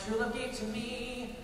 true love gave to me.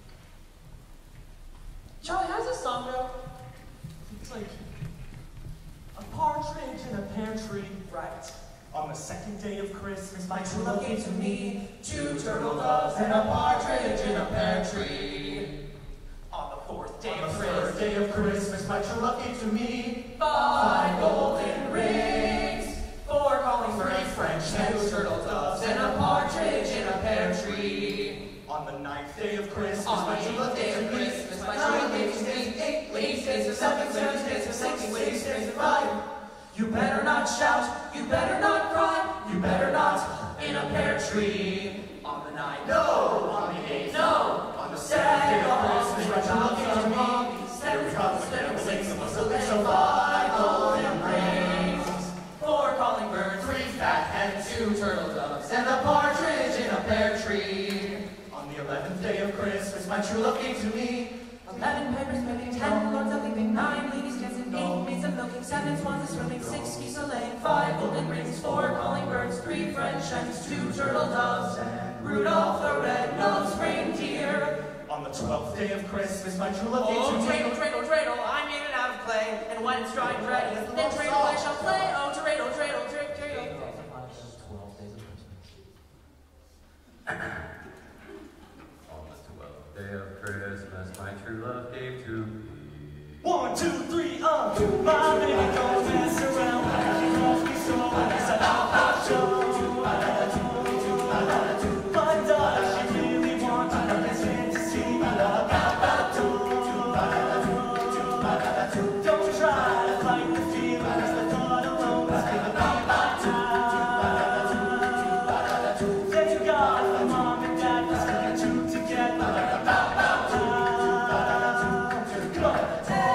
Charlie, how's this song go? It's like a partridge in a pear tree. Right. On the second day of Christmas, My true love gave to me 2 turtle doves and a partridge in a pear tree. On the 4th day of Christmas, third day of Christmas, my true love gave to me 5 golden rings, 4 calling birds, 3 French 2 hens, turtle doves and a partridge in a pear tree. On the 9th day of Christmas, On the my true love 8th day gave of to me Christmas, my true love gave to me 8 ladies days of 7, 7 days of 6, ladies days of 5. You better not shout, you better not cry, you better not in a pear tree. On the 9th, No! On the 8th, no, on the 7th day of Christmas, my true love gave to me Seven because the devil sings the most so 5 golden rings, 4 calling birds, 3 fat hens, 2 turtle doves, and a partridge in a pear tree. on the 11th day of Christmas, my true love gave to me 11 papers making, 10 lords of leaping, 9 ladies dancing, 8 maids of milking, 7 swans a swimming, 6 geese a laying, 5 golden rings, 4 calling birds, 3 French hens, 2 turtle doves, and Rudolph the red-nosed reindeer. on the 12th day of Christmas, my true love gave to Oh, me dreidel, dreidel, dreidel, I made it out of clay, and when it's dry and ready, then dreidel I shall play. Oh, dreidel, dreidel, dreidel, dreidel. 12 days of Christmas. On the 12th day of Christmas, my true love gave to me 1, 2, 3, my baby don't mess around. She loves me so when it's an out show. My daughter, she really wants nothing's fantasy. Don't try to fight the feelings, the thought alone is gonna be my time. Thank God for mom and dad for sticking 2 together. Come on.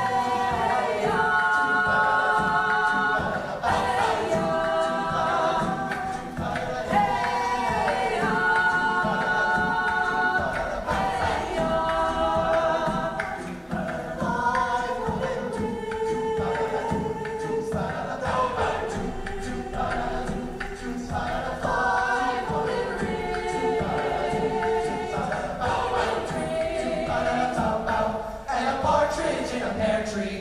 And a partridge in a pear tree.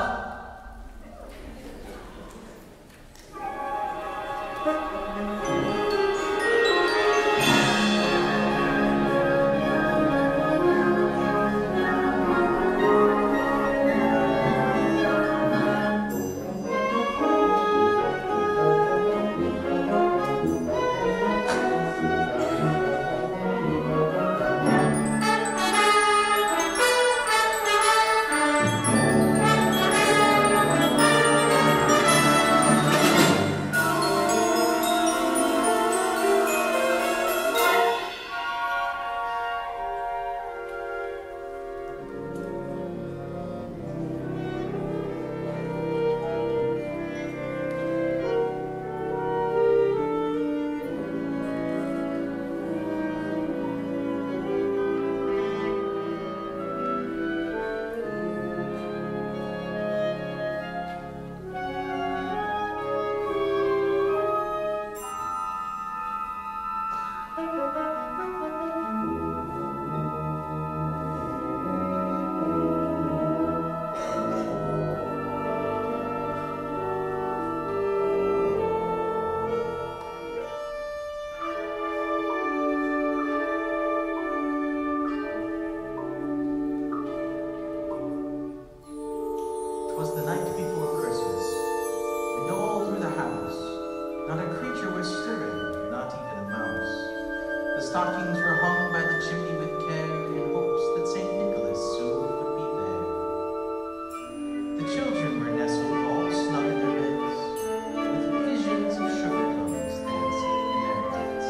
Was the night before Christmas, and all through the house, not a creature was stirring, not even a mouse. The stockings were hung by the chimney with care, in hopes that St. Nicholas soon would be there. The children were nestled all snug in their beds, with visions of sugar plums dancing in their heads.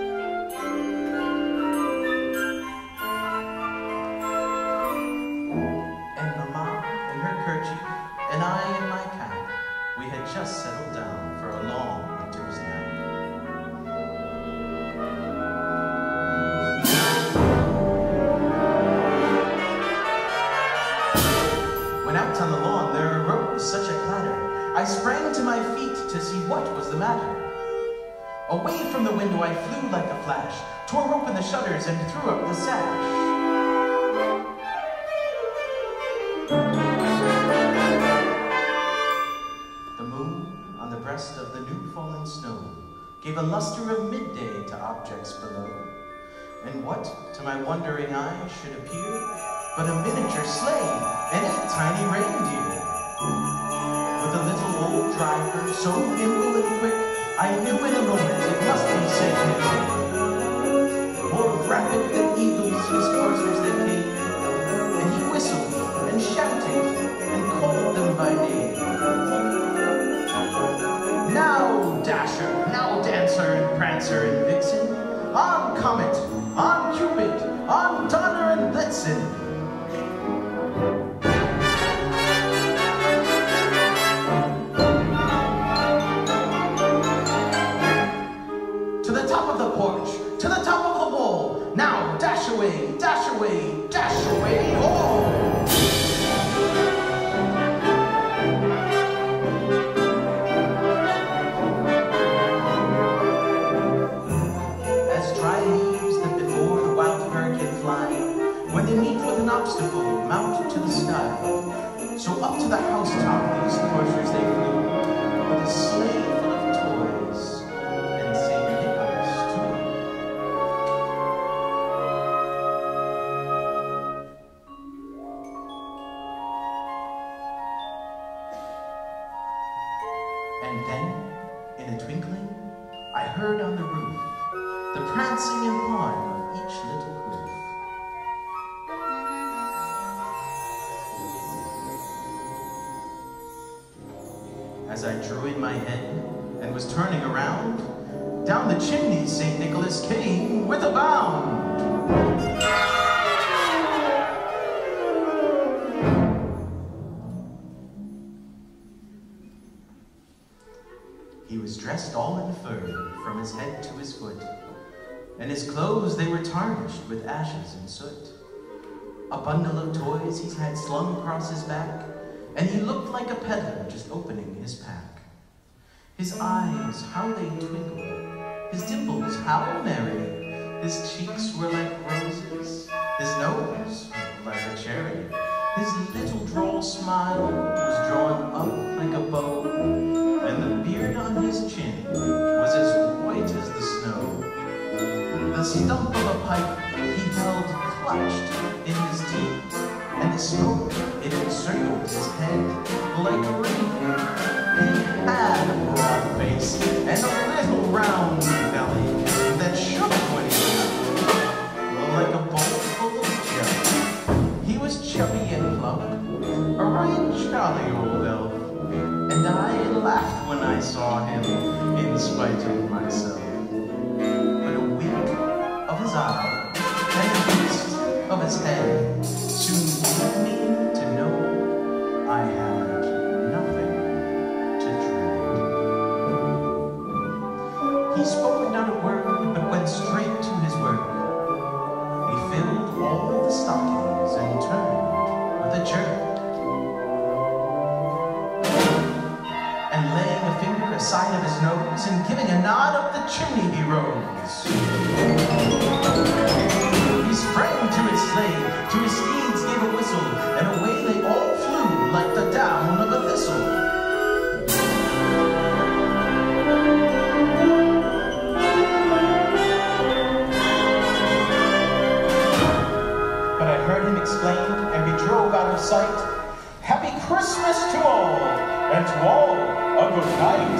And Mamma in her kerchief, and I in my cap, we had just settled down for a long winter's nap. When out on the lawn there arose such a clatter, I sprang to my feet to see what was the matter. Away from the window I flew like a flash, tore open the shutters and threw up the sash. The moon, on the breast of the new fallen snow, gave a luster of midday to objects below. And what, to my wondering eye, should appear but a miniature sleigh and 8 tiny reindeer. With a little old driver, so nimble and quick, I knew in a moment it must be Saint Nick. More rapid than eagles his coursers they came, and he whistled and shouted and called them by name. Now Dasher, now Dancer and Prancer and Vixen, on Comet, on Cupid, on Donner and Blitzen. To the top of the porch, to the top of the wall, now dash away, dash away, dash away all. Obstacle mount to the sky. So up to the housetop these coursers they flew, with a sleigh full of toys and St. Nicholas too. And then, in a twinkling, I heard on the roof the prancing and pawing of each little hoof. As I drew in my head and was turning around, down the chimney St. Nicholas came with a bound. He was dressed all in fur from his head to his foot, and his clothes they were tarnished with ashes and soot. A bundle of toys he had slung across his back, and he looked like a peddler just opening his pack. His eyes, how they twinkled, his dimples, how merry, his cheeks were like roses, his nose like a cherry, his little droll smile was drawn up like a bow, and the beard on his chin was as white as the snow. The stump of a pipe he held clutched in his teeth, and the smoke, it encircled his head like a ring. He had a broad face and a little round belly that shook when he laughed, like a bowl full of jelly. He was chubby and plump, a right jolly old elf, and I laughed when I saw him, in spite of myself. But a wink of his eye and a twist of his head soon gave me to know I had nothing to dread. He spoke not a word, but went straight to his work. He filled all the stockings and turned with a jerk. And laying a finger aside of his nose and giving a nod up the chimney he rose. He sprang to his sleigh, to his steeds gave a whistle, and away they all flew like the down of a thistle. But I heard him exclaim, and we drove out of sight, "Happy Christmas to all, and to all a good night."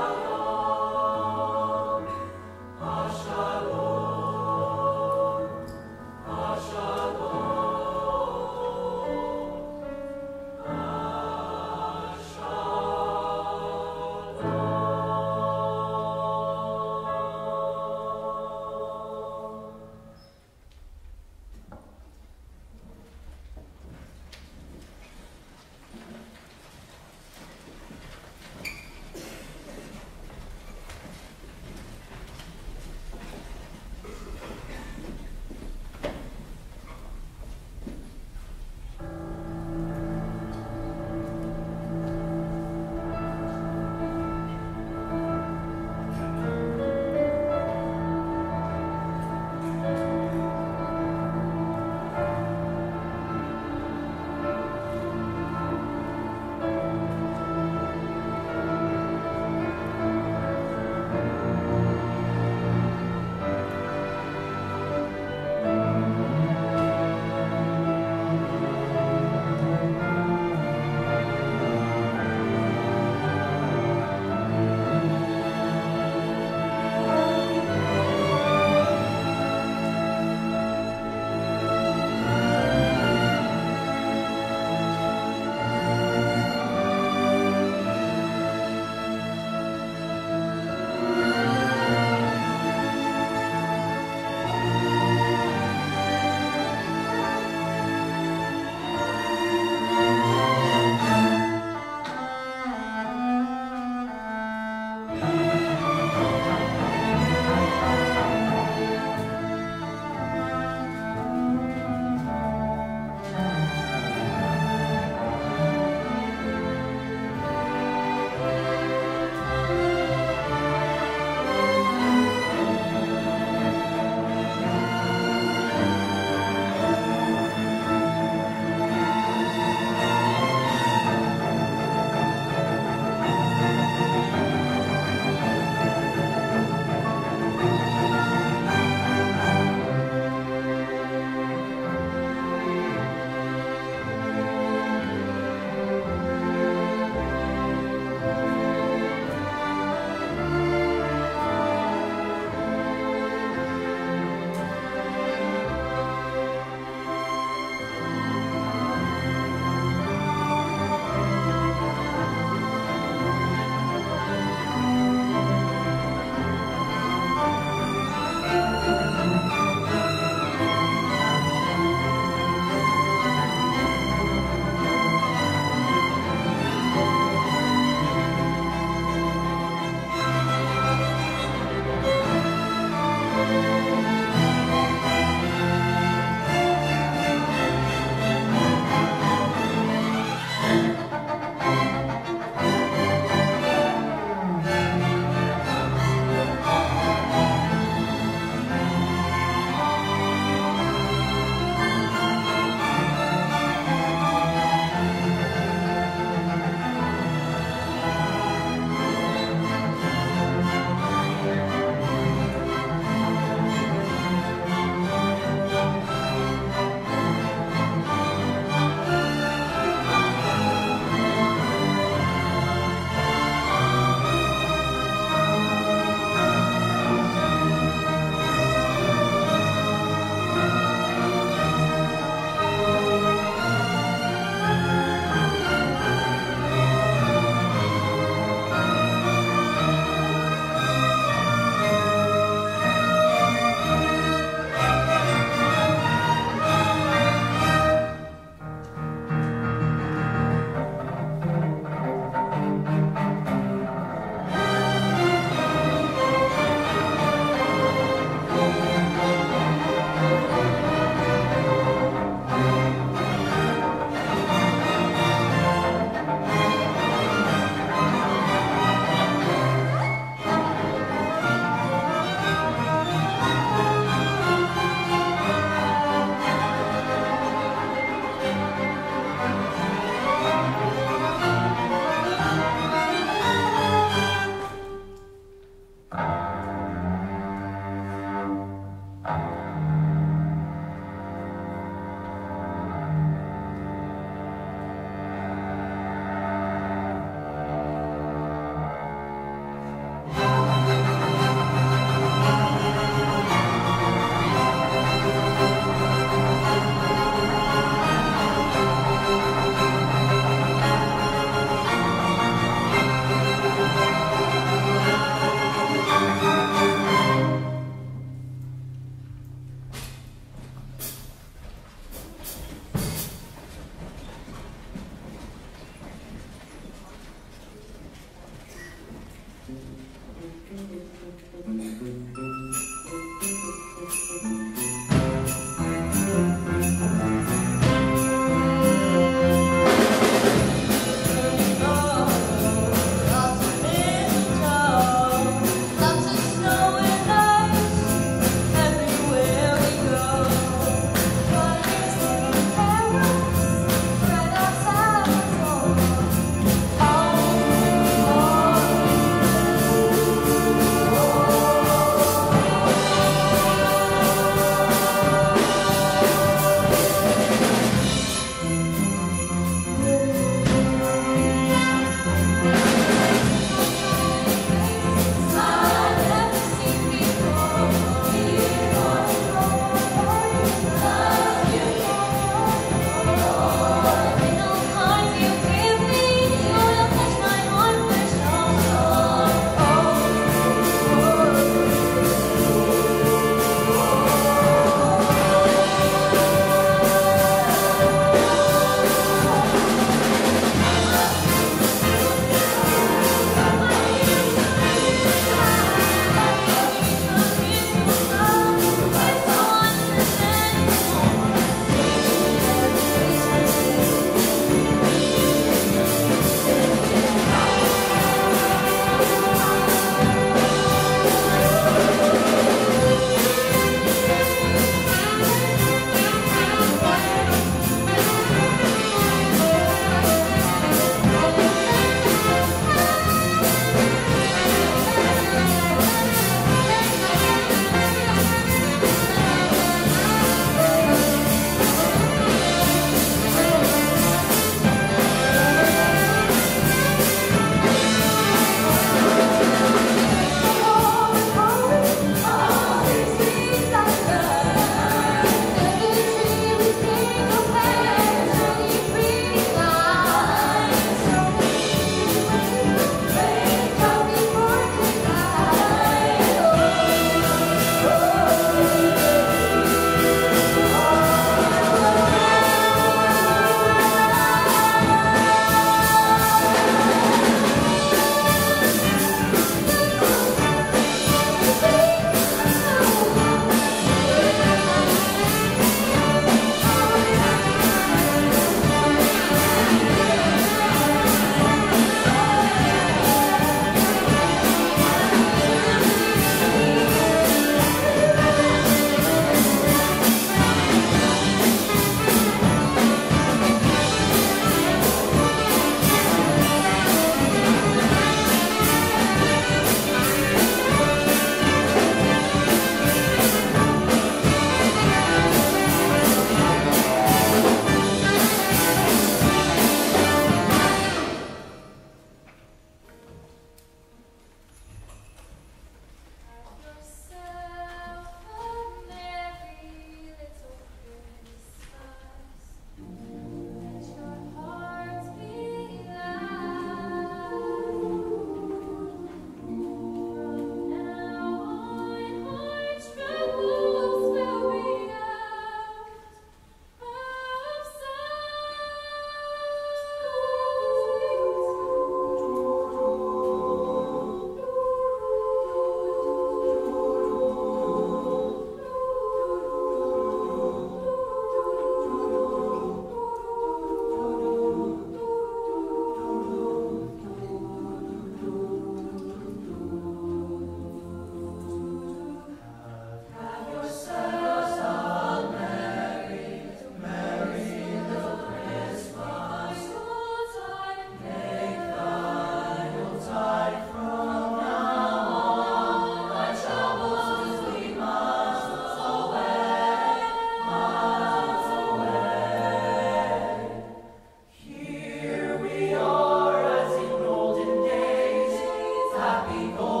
happy, go